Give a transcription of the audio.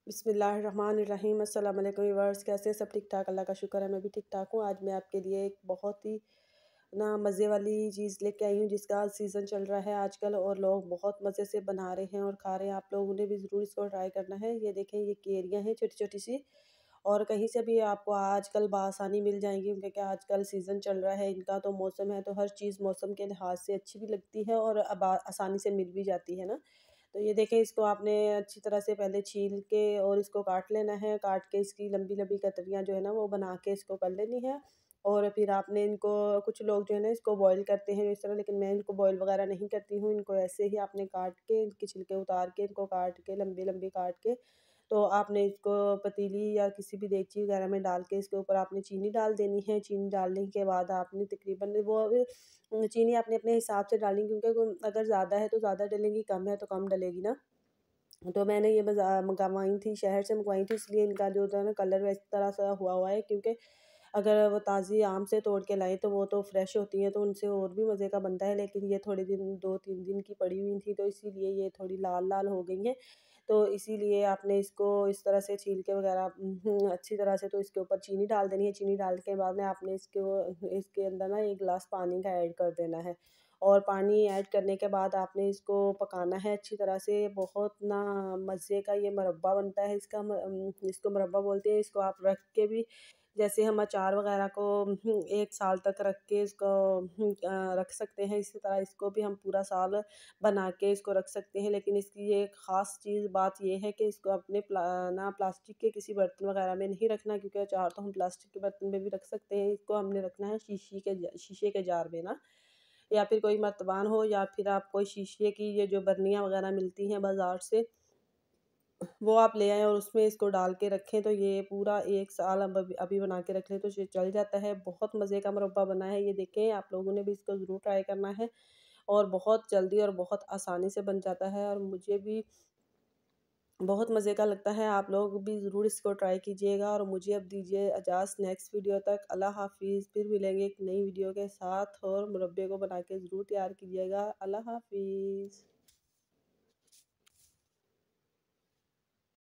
बिस्मिल्लाहिर्रहमानिर्रहीम। अस्सलाम वालेकुम व्यूअर्स, कैसे हैं सब? ठीक ठाक, अल्लाह का शुक्र है, मैं भी ठीक ठाक हूँ। आज मैं आपके लिए एक बहुत ही ना मज़े वाली चीज़ लेके आई हूँ जिसका सीज़न चल रहा है आजकल और लोग बहुत मज़े से बना रहे हैं और खा रहे हैं। आप लोगों ने भी ज़रूर इसको ट्राई करना है। ये देखें, ये केरियाँ हैं छोटी छोटी सी, और कहीं से भी आपको आजकल बआसानी मिल जाएंगी क्योंकि आजकल सीज़न चल रहा है इनका, तो मौसम है तो हर चीज़ मौसम के लिहाज से अच्छी भी लगती है और अब आसानी से मिल भी जाती है ना। तो ये देखें, इसको आपने अच्छी तरह से पहले छील के और इसको काट लेना है। काट के इसकी लंबी लंबी कतरियाँ जो है ना वो बना के इसको कर लेनी है। और फिर आपने इनको, कुछ लोग जो है ना इसको बॉईल करते हैं इस तरह, लेकिन मैं इनको बॉईल वगैरह नहीं करती हूँ। इनको ऐसे ही आपने काट के, इनके छिलके उतार के, इनको काट के लंबी लंबी काट के, तो आपने इसको पतीली या किसी भी देगची वगैरह में डाल के इसके ऊपर आपने चीनी डाल देनी है। चीनी डालने के बाद आपने तकरीबन वो चीनी आपने अपने हिसाब से डालनी, क्योंकि अगर ज़्यादा है तो ज़्यादा डलेगी, कम है तो कम डलेगी ना। तो मैंने ये बाज़ार मंगवाई थी, शहर से मंगवाई थी, इसलिए इनका जो था ना कलर इस तरह सा हुआ हुआ है, क्योंकि अगर वो ताज़ी आम से तोड़ के लाएँ तो वो तो फ्रेश होती हैं तो उनसे और भी मज़े का बनता है, लेकिन ये थोड़े दिन 2-3 दिन की पड़ी हुई थी तो इसीलिए ये थोड़ी लाल लाल हो गई हैं। तो इसीलिए आपने इसको इस तरह से छील के वगैरह अच्छी तरह से तो इसके ऊपर चीनी डाल देनी है। चीनी डाल के बाद में आपने इसके अंदर ना 1 गिलास पानी का ऐड कर देना है। और पानी ऐड करने के बाद आपने इसको पकाना है अच्छी तरह से। बहुत ना मज़े का ये मुरब्बा बनता है इसका, इसको मुरब्बा बोलते हैं। इसको आप रख के भी, जैसे हम अचार वगैरह को 1 साल तक रख के इसको रख सकते हैं, इसी तरह इसको भी हम पूरा साल बना के इसको रख सकते हैं। लेकिन इसकी ये एक ख़ास चीज़ बात ये है कि इसको अपने प्लास्टिक के किसी बर्तन वगैरह में नहीं रखना, क्योंकि अचार तो हम प्लास्टिक के बर्तन में भी रख सकते हैं। इसको हमने रखना है शीशे के जार में ना, या फिर कोई मर्तबान हो, या फिर आप कोई शीशे की ये जो बर्नियाँ वगैरह मिलती हैं बाज़ार से, वो आप ले आएँ और उसमें इसको डाल के रखें तो ये पूरा 1 साल अब अभी अभी बना के रख लें तो ये चल जाता है। बहुत मज़े का मुरब्बा बना है, ये देखें, आप लोगों ने भी इसको ज़रूर ट्राई करना है। और बहुत जल्दी और बहुत आसानी से बन जाता है और मुझे भी बहुत मज़े का लगता है। आप लोग भी ज़रूर इसको ट्राई कीजिएगा और मुझे अब दीजिए इजाज़त। नेक्स्ट वीडियो तक अल्लाह हाफ़िज़। फिर मिलेंगे एक नई वीडियो के साथ, और मुरब्बे को बना के ज़रूर तैयार कीजिएगा। अल्लाह हाफ़िज़।